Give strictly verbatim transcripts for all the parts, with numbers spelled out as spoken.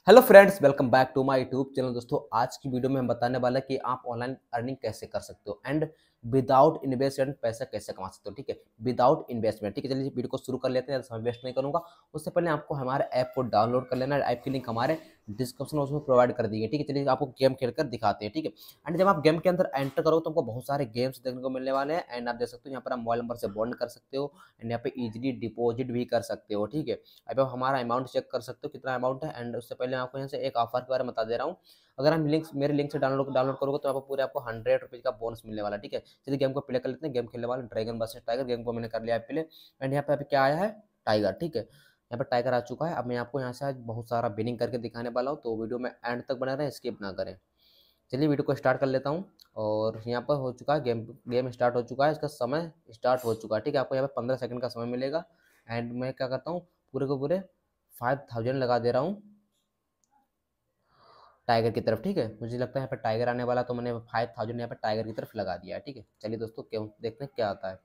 Hello friends, welcome back to my YouTube channel. दोस्तों, आज की वीडियो में हम बताने वाला है कि आप ऑनलाइन अर्निंग कैसे कर सकते हो एंड विदाउट इन्वेस्टमेंट पैसा कैसे कमा सकते हो। ठीक है, विदाउट इन्वेस्टमेंट। ठीक है, चलिए वीडियो को शुरू कर लेते हैं। समय वेस्ट नहीं करूंगा। उससे पहले आपको हमारे ऐप को डाउनलोड कर लेना है। ऐप की लिंक हमारे डिस्क्रिप्शन उसमें प्रोवाइड कर दी है। ठीक है, चलिए आपको गेम खेलकर दिखाते हैं। ठीक है, एंड जब आप गेम के अंदर एंटर करोगे तो आपको बहुत सारे गेम्स देखने को मिलने वाले हैं। एंड आप देख सकते हो यहाँ पर आप मोबाइल नंबर से बॉन्ड कर सकते हो एंड यहाँ पे इजीली डिपॉजिट भी कर सकते हो। ठीक है, अब आप हमारा अमाउंट चेक कर सकते हो कितना अमाउंट है। एंड उससे पहले मैं आपको यहाँ से एक ऑफर के बारे में बता दे रहा हूँ। अगर हम लिंक मेरे लिंक से डाउनलोड डाउनलोड करोगे तो आपको पूरे आपको हंड्रेड रुपीज़ का बोनस मिलने वाला है। ठीक है, चलिए गेम को प्ले कर लेते हैं। गेम खेलने वाले ड्रैगन वर्सेस टाइगर। गेम को मैंने कर लिया है प्ले एंड यहाँ पे अभी क्या आया है, टाइगर। ठीक है, यहाँ पर टाइगर आ चुका है। अब मैं आपको यहाँ से आज बहुत सारा बिनिंग करके दिखाने वाला हूँ, तो वीडियो में एंड तक बना रहें, स्किप ना करें। चलिए वीडियो को स्टार्ट कर लेता हूँ। और यहाँ पर हो चुका है गेम गेम स्टार्ट हो चुका है। इसका समय स्टार्ट हो चुका है। ठीक है, आपको यहाँ पर पंद्रह सेकंड का समय मिलेगा। एंड मैं क्या करता हूँ, पूरे को पूरे फाइव थाउजेंड लगा दे रहा हूँ टाइगर की तरफ। ठीक है, मुझे लगता है यहाँ पर टाइगर आने वाला, तो मैंने फाइव थाउजेंड यहाँ पर टाइगर की तरफ लगा दिया है। ठीक है, चलिए दोस्तों क्यों देखते हैं क्या आता है।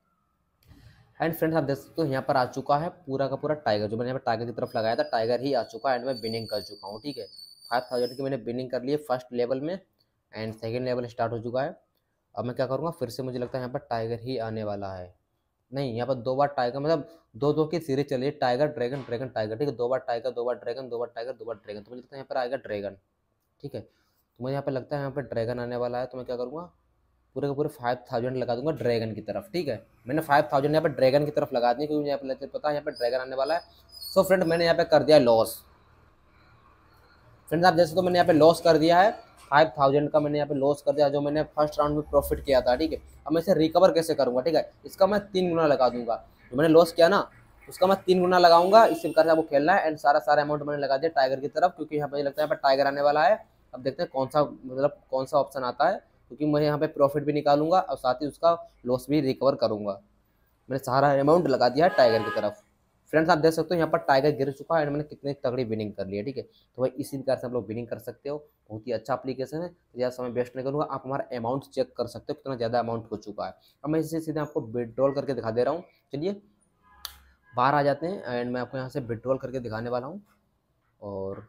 एंड फ्रेंड्स, आप देख सकते हो यहाँ पर आ चुका है पूरा का पूरा टाइगर। जो मैंने यहाँ पर टाइगर की तरफ लगाया था, टाइगर ही आ चुका है एंड मैं बिनिंग कर चुका हूँ। ठीक है, फाइव थाउजेंड की मैंने बिनिंग कर ली है फर्स्ट लेवल में एंड सेकेंड लेवल स्टार्ट हो चुका है। अब मैं क्या करूँगा, फिर से मुझे लगता है यहाँ पर टाइगर ही आने वाला है। नहीं, यहाँ पर दो बार टाइगर, मतलब दो दो की सीरीज चली है, टाइगर ड्रैगन ड्रैगन टाइगर। ठीक है, दो बार टाइगर, दो बार ड्रैगन, दो बार टाइगर, दो बार ड्रैगन, तो मुझे लगता है यहाँ पर आएगा ड्रैगन। ठीक है, तो मुझे यहाँ पे लगता है यहाँ पे ड्रैगन आने वाला है, तो मैं क्या करूँगा, पूरे के पूरे फाइव थाउजेंड लगा दूंगा ड्रैगन की तरफ। ठीक है, मैंने फाइव थाउजेंड यहाँ पे ड्रैगन की तरफ लगा दी क्योंकि मुझे यहाँ पे पता है यहाँ पे ड्रैगन आने वाला है। सो फ्रेंड, मैंने यहाँ पे कर दिया लॉस। फ्रेंड्स, आप जैसे तो मैंने यहाँ पे लॉस कर दिया है, फाइव थाउजेंड का मैंने यहाँ पे लॉस कर दिया जो मैंने फर्स्ट राउंड में प्रॉफिट किया था। ठीक है, अब मैं इसे रिकवर कैसे करूँगा। ठीक है, इसका मैं तीन गुना लगा दूंगा। जो मैंने लॉस किया ना, उसका मैं तीन गुना लगाऊंगा। इस प्रकार से आपको खेलना है एंड सारा सारा अमाउंट मैंने लगा दिया टाइगर की तरफ, क्योंकि यहाँ पे लगता है यहाँ पे टाइगर आने वाला है। अब देखते हैं कौन सा, मतलब कौन सा ऑप्शन आता है, क्योंकि मैं यहाँ पे प्रॉफिट भी निकालूंगा और साथ ही उसका लॉस भी रिकवर करूंगा। मैंने सारा अमाउंट लगा दिया है टाइगर की तरफ। फ्रेंड्स, आप देख सकते हो यहाँ पर टाइगर गिर चुका है एंड मैंने कितनी तगड़ी विनिंग कर ली है। ठीक है, तो भाई इसी प्रकार से आप लोग विनिंग कर सकते हो। बहुत ही अच्छा एप्लीकेशन है, ज़्यादा समय वेस्ट नहीं करूँगा। आप हमारा अमाउंट चेक कर सकते हो कितना ज़्यादा अमाउंट हो चुका है। अब मैं इसे सीधे आपको विड्रॉल करके दिखा दे रहा हूँ। चलिए बाहर आ जाते हैं एंड मैं आपको यहाँ से विड्रॉल करके दिखाने वाला हूँ। और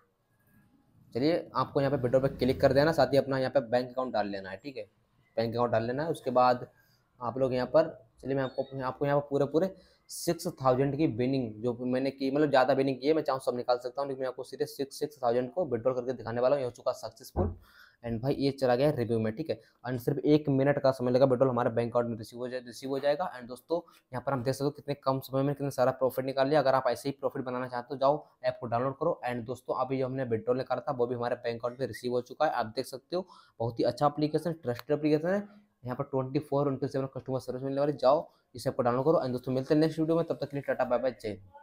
चलिए आपको यहाँ पे विड्रॉल पर क्लिक कर देना, साथ ही अपना यहाँ पे बैंक अकाउंट डाल लेना है। ठीक है, बैंक अकाउंट डाल लेना है। उसके बाद आप लोग यहाँ पर, चलिए मैं आपको आपको यहाँ पर पूरे पूरे सिक्स थाउजेंड की बिनिंग जो मैंने की, मतलब ज़्यादा बिनिंग की है, मैं चाहूँ सब निकाल सकता हूँ, लेकिन मैं आपको सीधे सिक्स सिक्स थाउजेंड को विड्रॉल करके दिखाने वाला हूँ। ये हो चुका सक्सेसफुल एंड भाई ये चला गया रिव्यू में। ठीक है, एंड सिर्फ एक मिनट का समय लगा, विड्रॉल हमारे बैंक अकाउंट में रिसीव हो जाए रिसीव हो जाएगा। एंड दोस्तों, यहाँ पर हम देख सकते हो कितने कम समय में कितना सारा प्रॉफिट निकाल लिया। अगर आप ऐसे ही प्रॉफिट बनाना चाहते हो, जाओ ऐप को डाउनलोड करो। एंड दोस्तों, अभी जो हमने विड्रॉल निकाला था वो भी हमारे बैंक अकाउंट में रिसीव हो चुका है। आप देख सकते हो, बहुत ही अच्छा एप्लीकेशन, ट्रस्टेड एप्लीकेशन है। यहाँ पर twenty four into seven customer service मिलने वाली। जाओ इस ऐप को डाउनलोड करो। एंड दोस्तों, मिलते हैं नेक्स्ट वीडियो में, तब तक के लिए टाटा बाय बाय, जय हिंद।